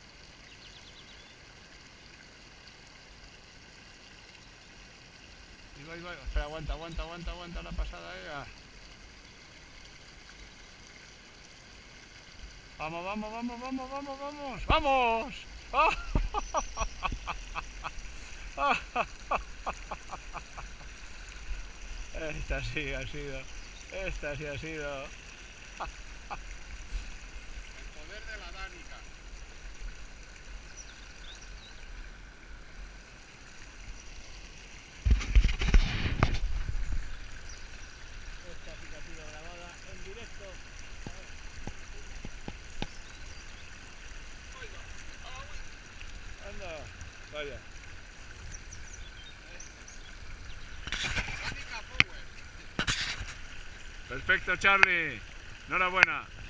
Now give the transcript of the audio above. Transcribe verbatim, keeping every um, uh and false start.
Ahí va, ahí va. Espera, aguanta, aguanta, aguanta, aguanta la pasada ahí. Ah. Vamos, vamos, vamos, vamos, vamos, vamos. ¡Vamos! ¡Ah! Esta sí ha sido. Esta sí ha sido. El poder de la Danica. Esta sí que ha sido grabada en directo. Anda, vaya. Perfecto, Charlie. Enhorabuena.